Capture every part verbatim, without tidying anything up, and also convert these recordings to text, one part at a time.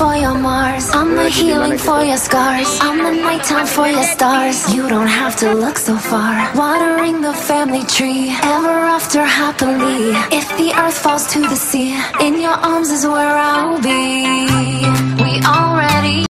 for your Mars, I'm the healing for your scars, I'm the nighttime for your stars. You don't have to look so far. Watering the family tree, ever after happily. If the earth falls to the sea, in your arms is where I'll be. We already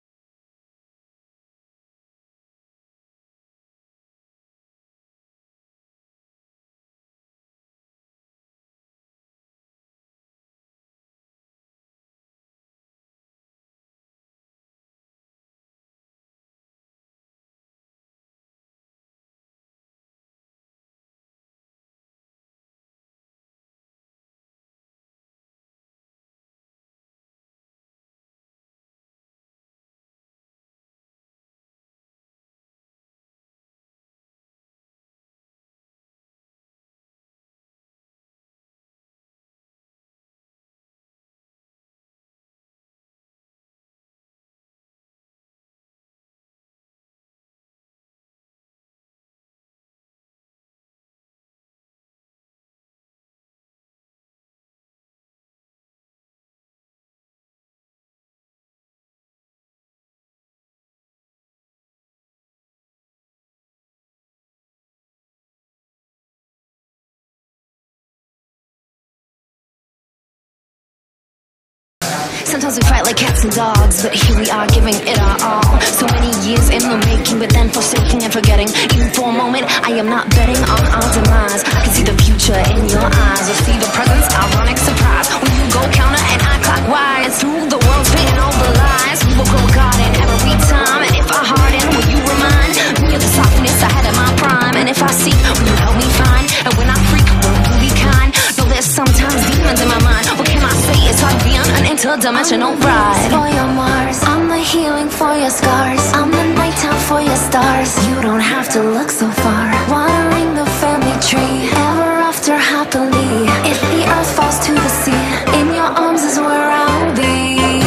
Sometimes we fight like cats and dogs, but here we are giving it our all. So many years in the making, but then forsaking and forgetting. Even for a moment, I am not betting on our demise. I can see the future in your eyes. I see the presence, ironic surprise. When you go counter and I clockwise, through the world spitting all the lies. We will grow a garden every time. And if I harden, will you remind me of the softness ahead of my prime? And if I seek, will you help me find? And when I freak, will you be kind? Know there's sometimes demons in my mind. What can I say? It's hard to be on an interdimensional ride. For your Mars, I'm the healing for your scars, I'm the nighttime for your stars. You don't have to look so far. Watering the family tree, ever after happily. If the earth falls to the sea, in your arms is where I'll be.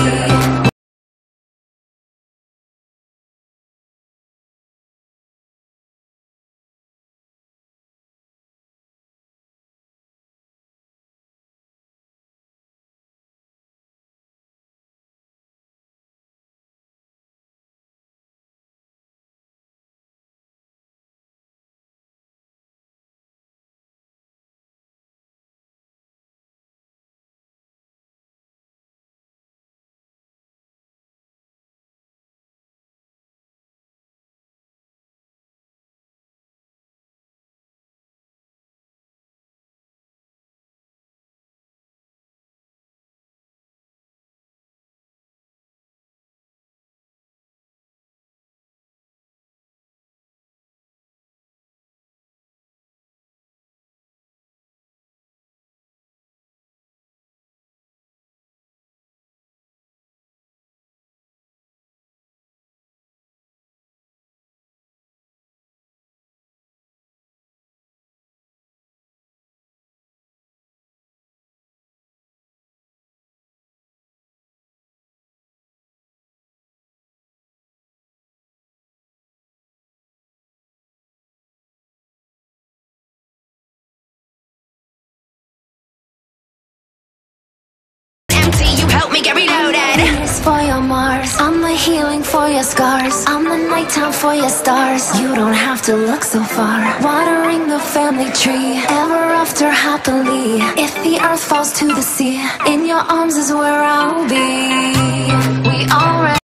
Help me get reloaded. Venus for your Mars, I'm the healing for your scars, I'm the nighttime for your stars. You don't have to look so far. Watering the family tree, ever after happily. If the earth falls to the sea, in your arms is where I'll be. We already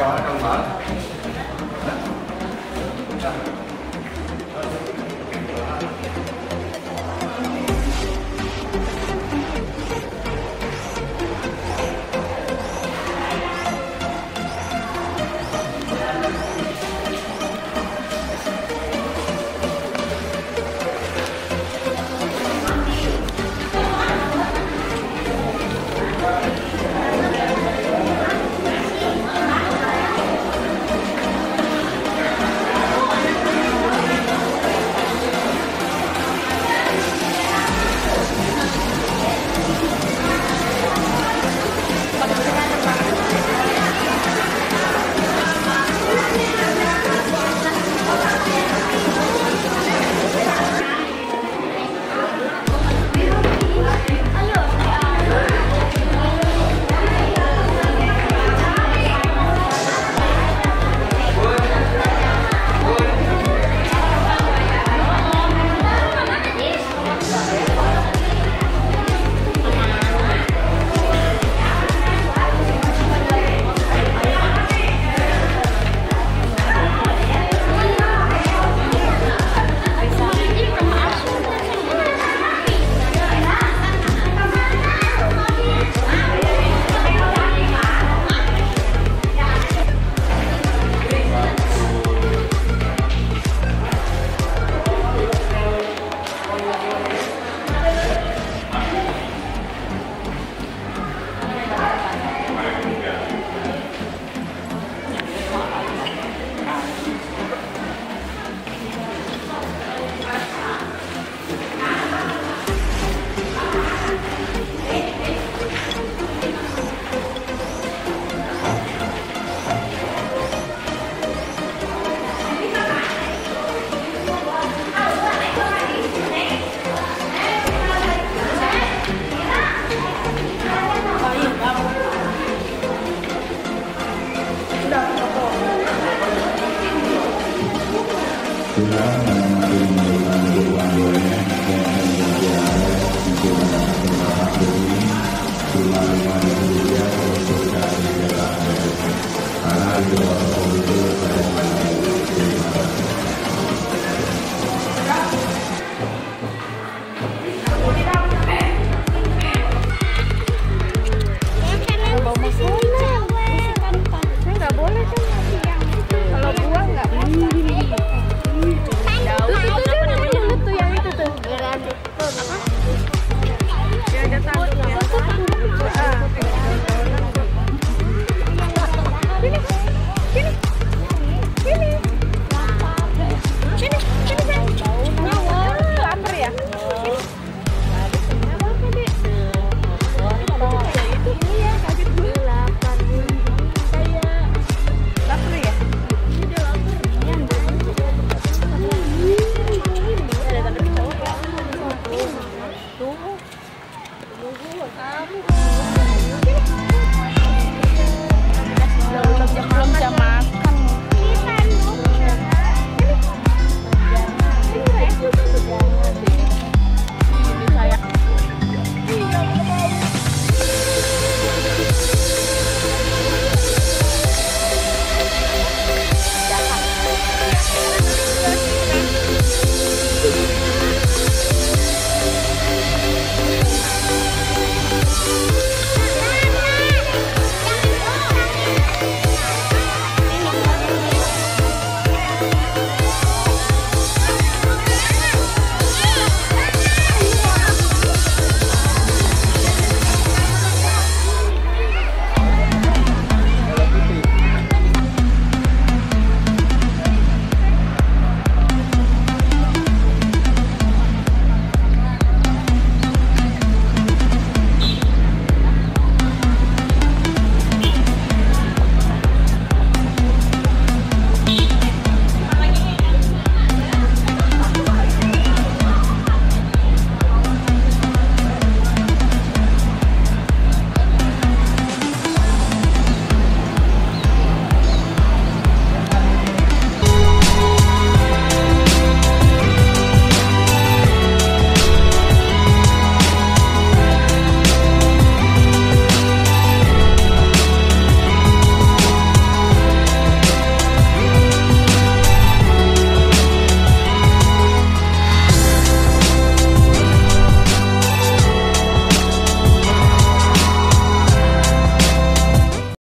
Belum jam makan.